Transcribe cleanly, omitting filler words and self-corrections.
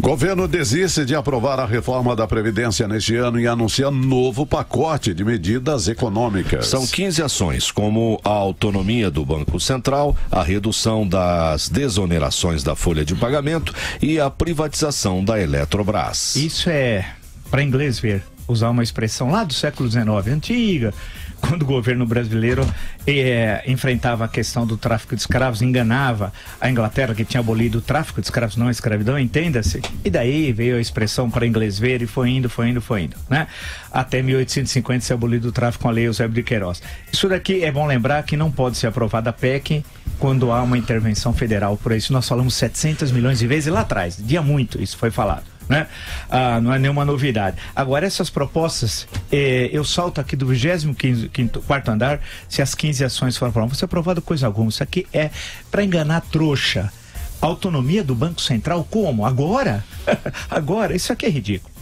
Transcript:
Governo desiste de aprovar a reforma da Previdência neste ano e anuncia novo pacote de medidas econômicas. São 15 ações, como a autonomia do Banco Central, a redução das desonerações da folha de pagamento e a privatização da Eletrobras. Isso é, para inglês ver, usar uma expressão lá do século XIX, antiga, quando o governo brasileiro enfrentava a questão do tráfico de escravos, enganava a Inglaterra, que tinha abolido o tráfico de escravos, não a escravidão, entenda-se. E daí veio a expressão para inglês ver e foi indo, né? Até 1850 se abolido o tráfico com a lei Eusébio de Queiroz. Isso daqui é bom lembrar que não pode ser aprovada a PEC quando há uma intervenção federal por isso. Nós falamos 700 milhões de vezes lá atrás, dia muito isso foi falado. Né? Não é nenhuma novidade. Agora, essas propostas, eu salto aqui do 24º andar, se as 15 ações foram aprovadas, você aprovado coisa alguma. Isso aqui é para enganar trouxa. Autonomia do Banco Central, como? Agora? Agora? Isso aqui é ridículo.